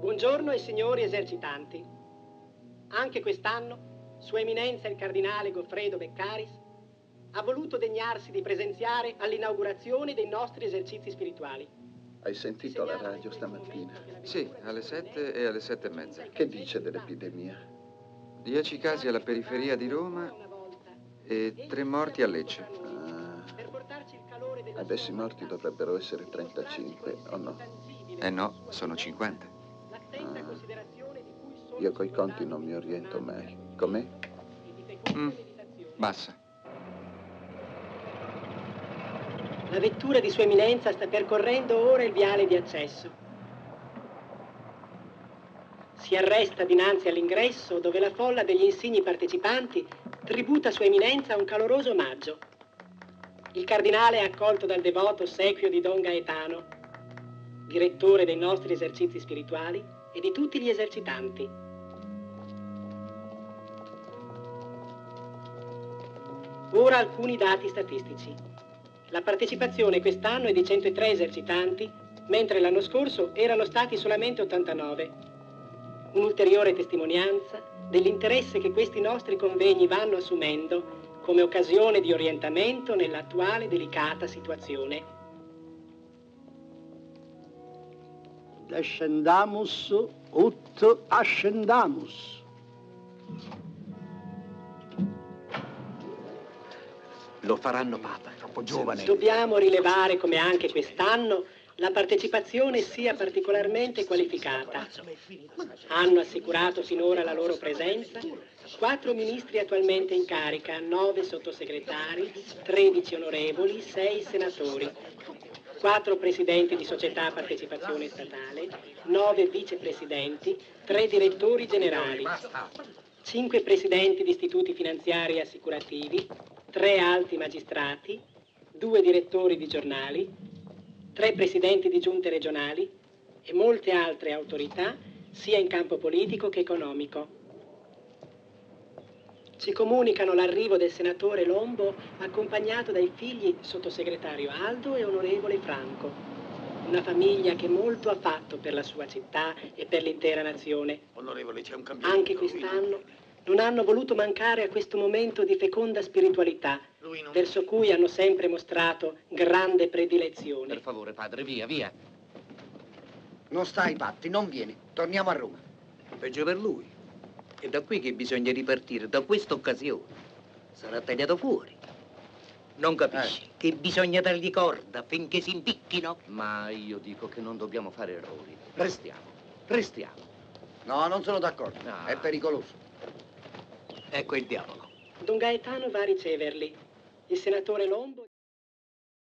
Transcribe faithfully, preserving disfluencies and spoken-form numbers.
Buongiorno ai signori esercitanti. Anche quest'anno, Sua Eminenza il Cardinale Goffredo Beccaris ha voluto degnarsi di presenziare all'inaugurazione dei nostri esercizi spirituali. Hai sentito la radio stamattina? Sì, alle sette e alle sette e mezza. Che dice dell'epidemia? Dieci casi alla periferia di Roma e tre morti a Lecce. Ah, adesso i morti dovrebbero essere trentacinque, o no? Eh no, sono cinquanta. Ah, io coi conti non mi oriento mai. Com'è? Mm, bassa. La vettura di Sua Eminenza sta percorrendo ora il viale di accesso. Si arresta dinanzi all'ingresso dove la folla degli insigni partecipanti tributa a Sua Eminenza un caloroso omaggio. Il cardinale è accolto dal devoto ossequio di Don Gaetano, direttore dei nostri esercizi spirituali e di tutti gli esercitanti. Ora alcuni dati statistici. La partecipazione quest'anno è di centotré esercitanti, mentre l'anno scorso erano stati solamente ottantanove. Un'ulteriore testimonianza dell'interesse che questi nostri convegni vanno assumendo come occasione di orientamento nell'attuale delicata situazione. Descendamus ut ascendamus. Lo faranno papa, troppo giovane. Dobbiamo rilevare come anche quest'anno la partecipazione sia particolarmente qualificata. Hanno assicurato finora la loro presenza quattro ministri attualmente in carica, nove sottosegretari, tredici onorevoli, sei senatori, quattro presidenti di società a partecipazione statale, nove vicepresidenti, tre direttori generali, cinque presidenti di istituti finanziari e assicurativi, tre alti magistrati, due direttori di giornali, tre presidenti di giunte regionali e molte altre autorità, sia in campo politico che economico. Ci comunicano l'arrivo del senatore Lombo accompagnato dai figli sottosegretario Aldo e onorevole Franco. Una famiglia che molto ha fatto per la sua città e per l'intera nazione. Onorevole, c'è un cambiamento. Anche quest'anno non hanno voluto mancare a questo momento di feconda spiritualità, verso cui hanno sempre mostrato grande predilezione. Per favore, padre, via, via. Non sta ai patti, non viene. Torniamo a Roma. Peggio per lui. È da qui che bisogna ripartire, da questa occasione. Sarà tagliato fuori. Non capisci? Eh. Che bisogna dargli corda finché si impicchino? Ma io dico che non dobbiamo fare errori. Restiamo, restiamo. No, non sono d'accordo. No. È pericoloso. Ecco il diavolo. Don Gaetano va a riceverli. Il senatore Lombo